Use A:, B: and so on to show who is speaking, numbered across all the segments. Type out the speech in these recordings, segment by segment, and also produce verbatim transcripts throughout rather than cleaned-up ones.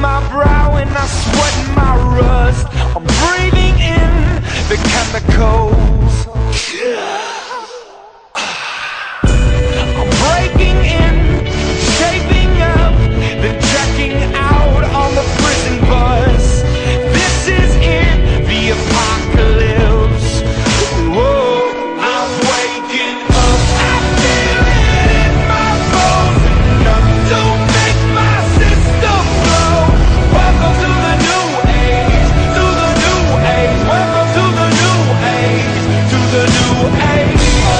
A: my brow and I sweat my rust. I'm breathing in the chemicals. I'm breaking in, shaping up, then checking out on the prison bus. This is in the apocalypse. Whoa, I'm waking up. I feel it in my bones. Enough to make my system blow. Welcome to the new age, to the new age. Welcome to the new age, to the new age.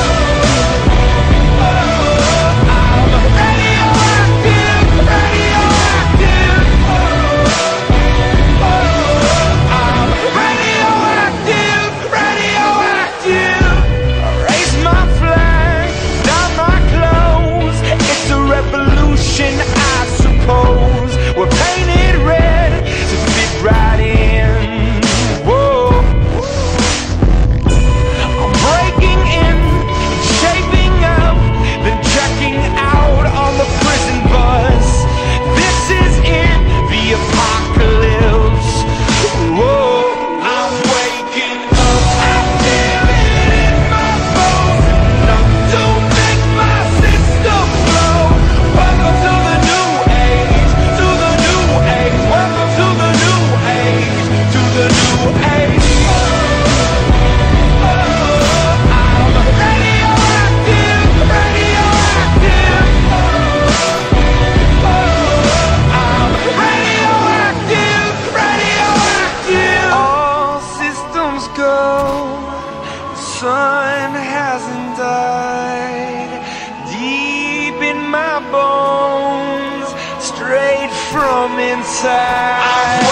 A: I suppose we're painted red to fit right in. Whoa, I'm breaking in, shaping up, then checking out on the prison bus. This is in the apocalypse. Whoa, I'm waking up. I feel it in my bones. Enough to make my system blow. Welcome to the new age, to the new age. Welcome to the new age, to the new age. I'm radioactive, radioactive. I'm radioactive, radioactive. All systems go. The sun hasn't died. Deep in my bones, straight from inside.